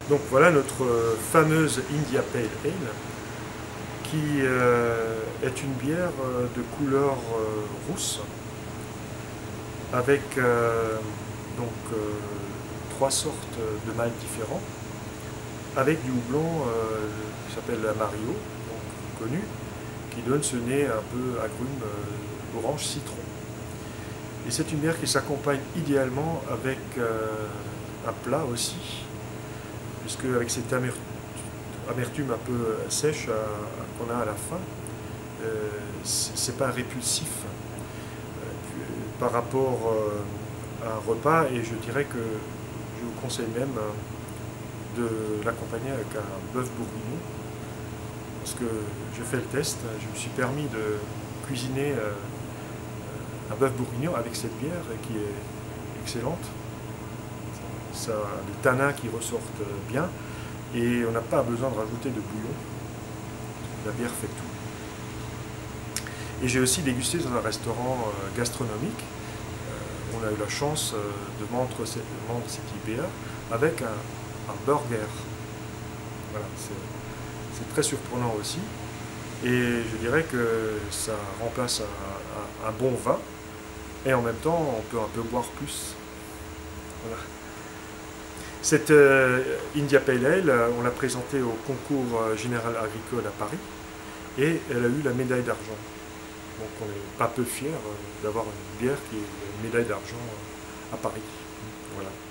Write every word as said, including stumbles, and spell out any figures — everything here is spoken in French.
Donc voilà notre fameuse India Pale Ale, qui euh, est une bière de couleur euh, rousse, avec euh, donc euh, trois sortes de mâles différents, avec du houblon euh, qui s'appelle la Mario, donc connu, qui donne ce nez un peu agrume euh, orange citron. Et c'est une bière qui s'accompagne idéalement avec euh, un plat aussi, puisque avec cette amertume, amertume un peu sèche euh, qu'on a à la fin, euh, c'est pas répulsif euh, par rapport euh, à un repas, et je dirais que je vous conseille même euh, de l'accompagner avec un bœuf bourguignon, parce que je fais le test, je me suis permis de cuisiner euh, un bœuf bourguignon avec cette bière qui est excellente. Ça a des tanins qui ressortent bien et on n'a pas besoin de rajouter de bouillon. La bière fait tout. Et j'ai aussi dégusté dans un restaurant gastronomique. On a eu la chance de vendre cette, vendre cette I P A avec un, un burger. Voilà, c'est très surprenant aussi. Et je dirais que ça remplace un, un, un bon vin. Et en même temps, on peut un peu boire plus. Voilà. Cette euh, India Pale Ale, on l'a présentée au concours général agricole à Paris et elle a eu la médaille d'argent. Donc on est pas peu fiers d'avoir une bière qui est une médaille d'argent à Paris. Voilà.